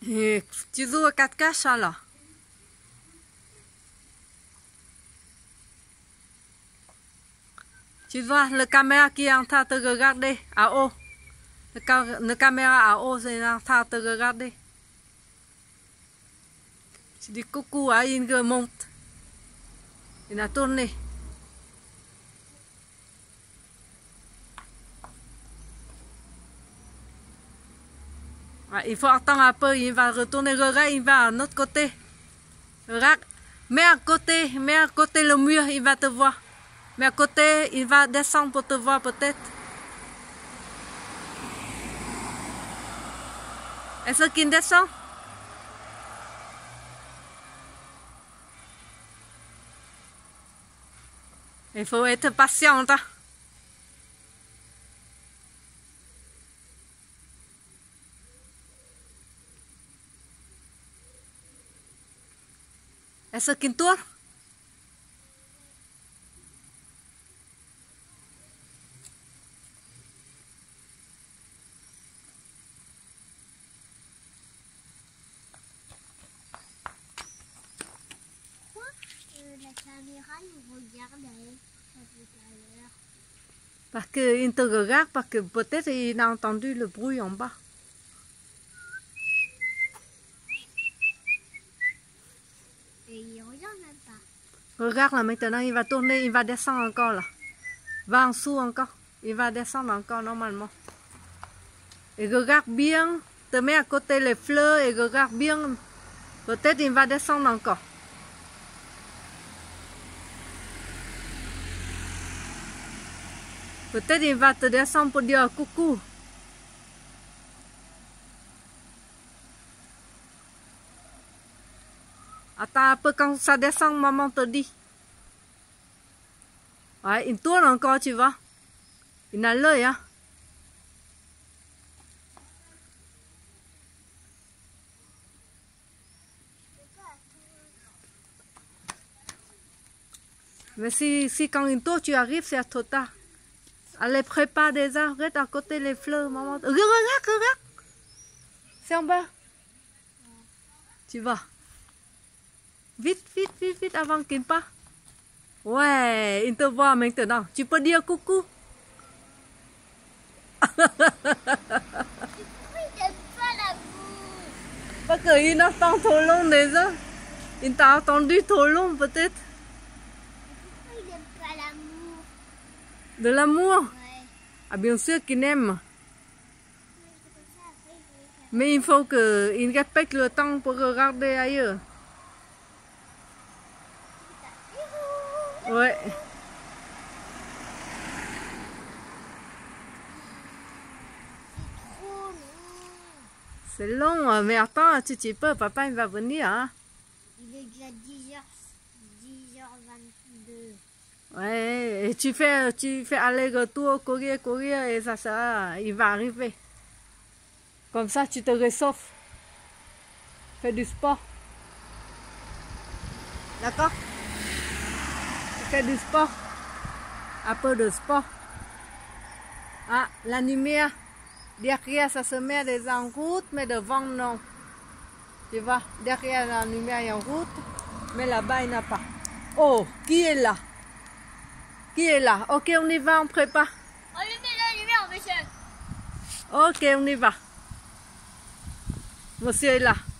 Tu joues à 4 caches alors? Tu vois le caméra qui est en train de te regarder à haut. Le caméra à haut, c'est en train de te regarder. Tu dis coucou à une monte. Il a tourné. Il faut attendre un peu, il va retourner, regarde, il va à l'autre côté. Regarde, mets à côté le mur, il va te voir. Mais à côté, il va descendre pour te voir peut-être. Est-ce qu'il descend? Il faut être patient. Hein? Est-ce qu'il tourne? La caméra nous regarde tout à l'heure. Parce qu'il te regarde, parce que peut-être il a entendu le bruit en bas. Et il regarde même pas. Regarde là maintenant, il va tourner, il va descendre encore là. Va en dessous encore. Il va descendre encore normalement. Et regarde bien, te mets à côté les fleurs et regarde bien. Peut-être il va descendre encore. Peut-être il va te descendre pour dire coucou. Attends un peu, quand ça descend, maman te dit. Ouais, il tourne encore, tu vois. Il a l'œil, hein. Mais si quand il tourne, tu arrives, c'est trop tard. Allez, prépare des arbres, reste à côté les fleurs, maman. Regarde. C'est en bas. Tu vas. Vite, avant qu'il parte. Ouais, il te voit maintenant. Tu peux dire coucou. Il n'aime pas la boue. Parce qu'il attend trop long déjà. Il t'a attendu trop long peut-être. Pourquoi il n'aime pas l'amour? De l'amour? Ouais. Ah bien sûr qu'il aime. Mais il faut qu'il respecte le temps pour regarder ailleurs. Ouais. C'est trop long. C'est long, mais attends un petit peu, papa il va venir. Hein? Il est déjà 10h22. Ouais, et tu fais aller-retour, courir, et ça, il va arriver. Comme ça, tu te réchauffes. Fais du sport. D'accord? Tu fais du sport. Un peu de sport. Ah, la lumière. Derrière, ça se met déjà en route, mais devant, non. Tu vois, derrière la lumière est en route, mais là-bas, il n'y en a pas. Oh, qui est là? Qui est là? Ok, on y va, on prépare. Allumez la lumière, monsieur. Ok, on y va. Monsieur est là.